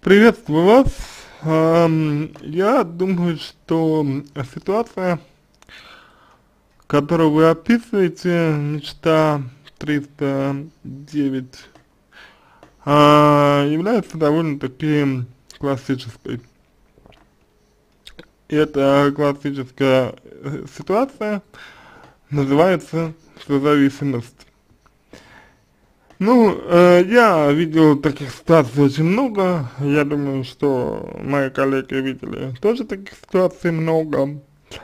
Приветствую вас. Я думаю, что ситуация, которую вы описываете, мечта 309, является довольно-таки классической. И эта классическая ситуация называется созависимость. Ну, я видел таких ситуаций очень много, я думаю, что мои коллеги видели тоже таких ситуаций много,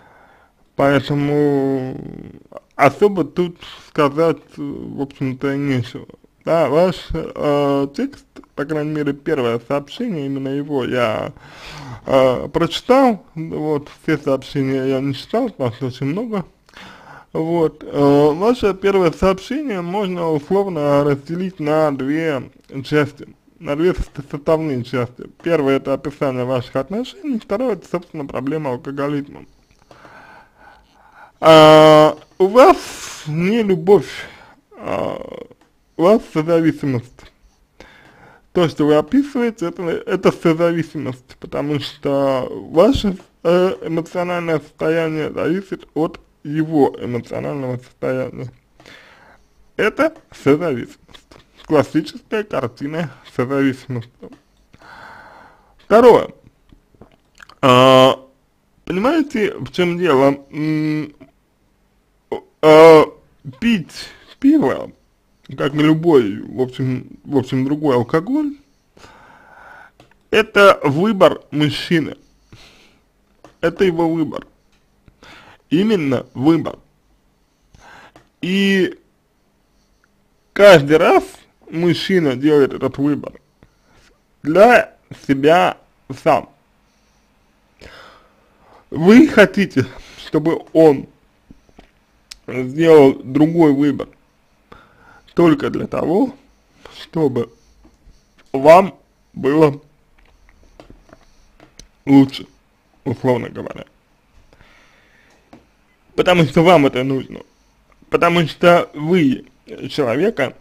поэтому особо тут сказать, в общем-то, нечего. Да, ваш текст, по крайней мере, первое сообщение, именно его я прочитал, вот, все сообщения я не читал, потому что очень много. Вот, ваше первое сообщение можно условно разделить на две части, на две составные части. Первое — это описание ваших отношений, второе — это, собственно, проблема алкоголизма. У вас не любовь, у вас созависимость. То, что вы описываете, это созависимость, потому что ваше эмоциональное состояние зависит от его эмоционального состояния. Это созависимость. Классическая картина созависимости. Второе. Понимаете, в чем дело? Пить пиво, как и любой, в общем, другой алкоголь, это выбор мужчины. Это его выбор. Именно выбор. И каждый раз мужчина делает этот выбор для себя сам. Вы хотите, чтобы он сделал другой выбор только для того, чтобы вам было лучше, условно говоря. Потому что вам это нужно. Потому что вы человека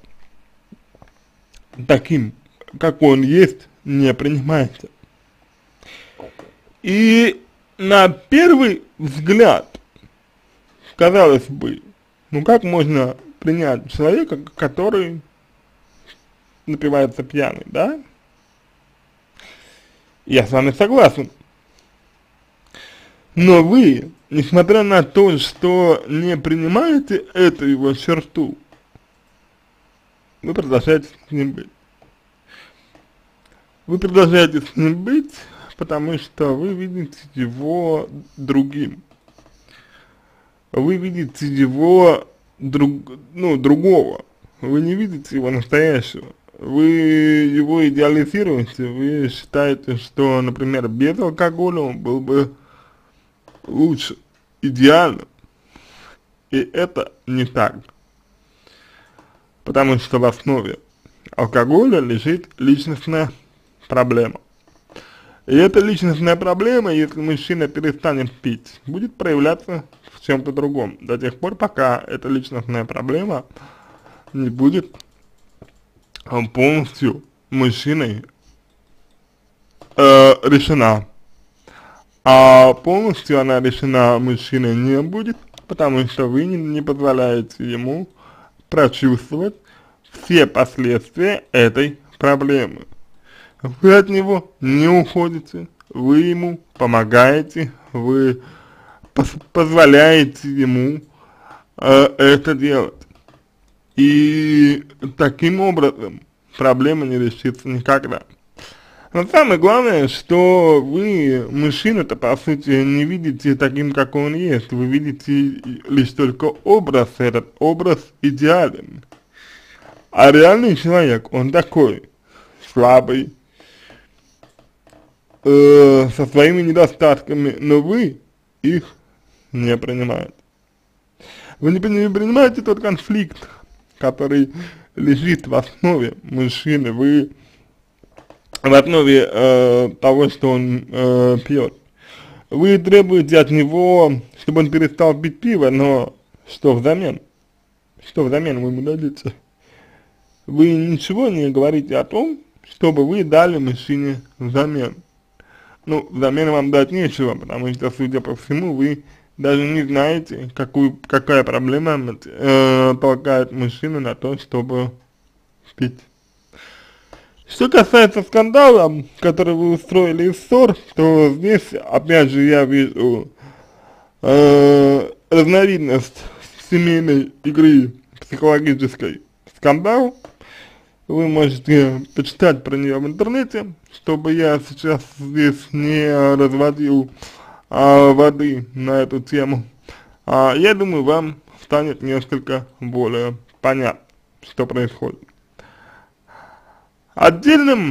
таким, как он есть, не принимаете. И на первый взгляд, казалось бы, ну как можно принять человека, который напивается пьяный, да? Я с вами согласен. Но вы, несмотря на то, что не принимаете эту его черту, вы продолжаете с ним быть. Вы продолжаете с ним быть, потому что вы видите его другим. Вы видите его другого. Вы не видите его настоящего. Вы его идеализируете, вы считаете, что, например, без алкоголя он был бы лучше, идеально. И это не так. Потому что в основе алкоголя лежит личностная проблема. И эта личностная проблема, если мужчина перестанет пить, будет проявляться в чем-то другом. До тех пор, пока эта личностная проблема не будет полностью мужчиной решена. А полностью она решена мужчиной не будет, потому что вы не позволяете ему прочувствовать все последствия этой проблемы. Вы от него не уходите, вы ему помогаете, вы позволяете ему это делать. И таким образом проблема не решится никогда. Но самое главное, что вы мужчину-то по сути не видите таким, как он есть, вы видите лишь только образ, этот образ идеален. А реальный человек, он такой, слабый, со своими недостатками, но вы их не принимаете. Вы не принимаете тот конфликт, который лежит в основе мужчины, вы в основе того, что он пьет. Вы требуете от него, чтобы он перестал пить пиво, но что взамен? Что взамен вы ему дадите? Вы ничего не говорите о том, чтобы вы дали мужчине взамен. Ну, взамен вам дать нечего, потому что, судя по всему, вы даже не знаете, какая проблема толкает мужчину на то, чтобы пить. Что касается скандала, который вы устроили из ссор, то здесь, опять же, я вижу разновидность семейной игры психологической скандал. Вы можете почитать про нее в интернете, чтобы я сейчас здесь не разводил воды на эту тему. Я думаю, вам станет несколько более понятно, что происходит. Отдельным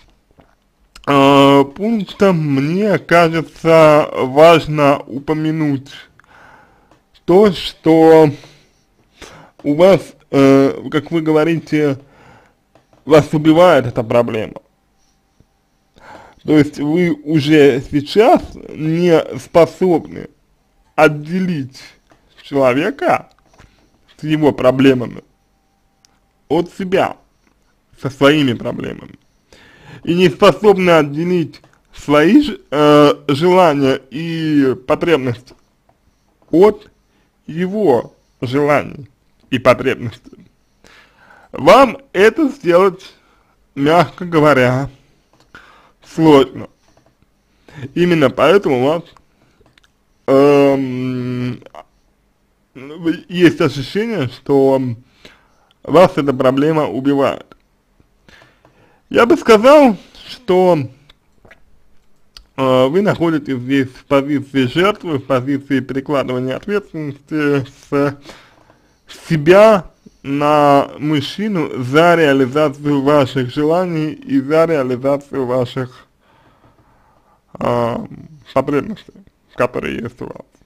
пунктом мне кажется важно упомянуть то, что у вас, как вы говорите, вас убивает эта проблема. То есть вы уже сейчас не способны отделить человека с его проблемами от себя, со своими проблемами. И не способны отделить свои желания и потребности от его желаний и потребностей. Вам это сделать, мягко говоря, сложно. Именно поэтому у вас есть ощущение, что вас эта проблема убивает. Я бы сказал, что вы находитесь здесь в позиции жертвы, в позиции перекладывания ответственности с себя на мужчину за реализацию ваших желаний и за реализацию ваших потребностей, которые есть у вас.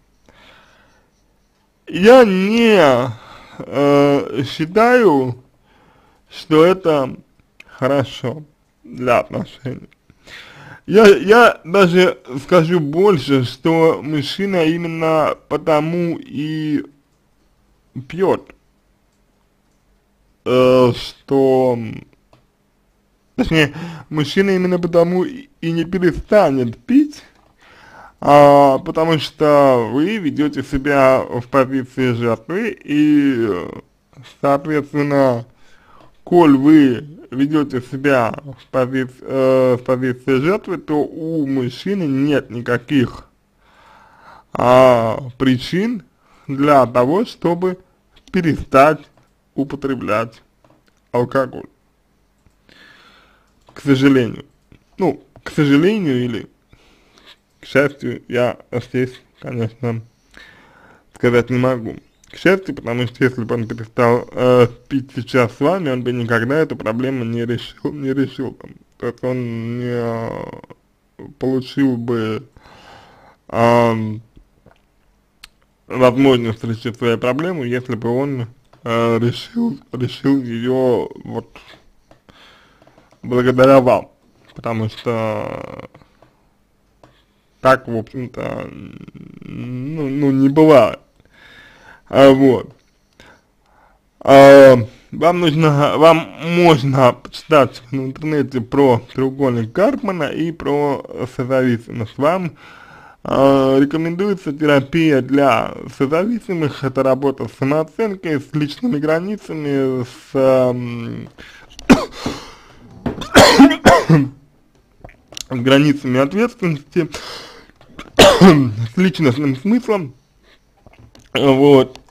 Я не считаю, что это хорошо для отношений. Я даже скажу больше, что мужчина именно потому и пьет, точнее, мужчина именно потому и не перестанет пить, потому что вы ведете себя в позиции жертвы, и, соответственно, коль вы ведете себя в позиции жертвы, то у мужчины нет никаких причин для того, чтобы перестать употреблять алкоголь. К сожалению. Ну, к сожалению или к счастью, я здесь, конечно, сказать не могу. К счастью, потому что если бы он перестал пить сейчас с вами, он бы никогда эту проблему не решил. То есть он не получил бы возможность решить свою проблему, если бы он решил ее вот благодаря вам, потому что так, в общем-то, ну, не бывает. Вот. Вам можно почитать в интернете про треугольник Карпмана и про созависимость. Вам рекомендуется терапия для созависимых, это работа с самооценкой, с личными границами, с границами ответственности, с личностным смыслом, вот,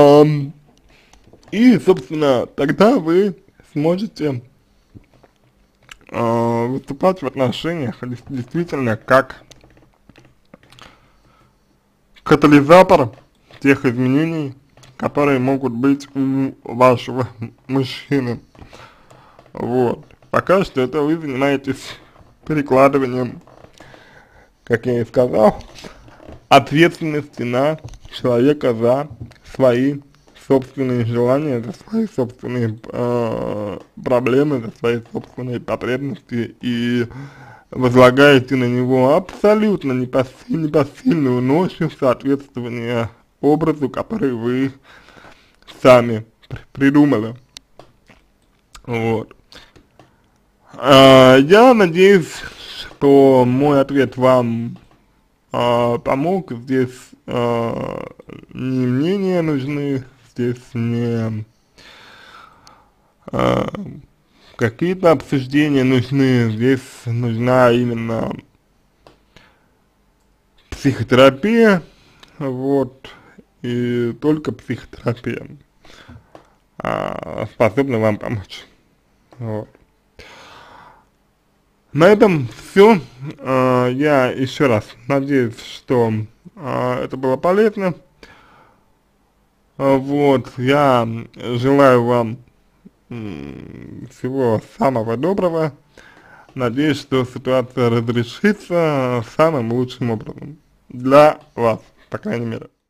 и, собственно, тогда вы сможете выступать в отношениях действительно как катализатор тех изменений, которые могут быть у вашего мужчины. Вот. Пока что это вы занимаетесь перекладыванием, как я и сказал, ответственности на человека за свои собственные желания, за свои собственные проблемы, за свои собственные потребности, и возлагаете на него абсолютно непосильную ношу соответствования образу, который вы сами придумали. Вот. Я надеюсь, что мой ответ вам помог. Здесь не мнения нужны, здесь не а, какие-то обсуждения нужны, здесь нужна именно психотерапия, вот, и только психотерапия способна вам помочь. Вот. На этом все. Я еще раз надеюсь, что это было полезно. Вот, я желаю вам всего самого доброго. Надеюсь, что ситуация разрешится самым лучшим образом. Для вас, по крайней мере.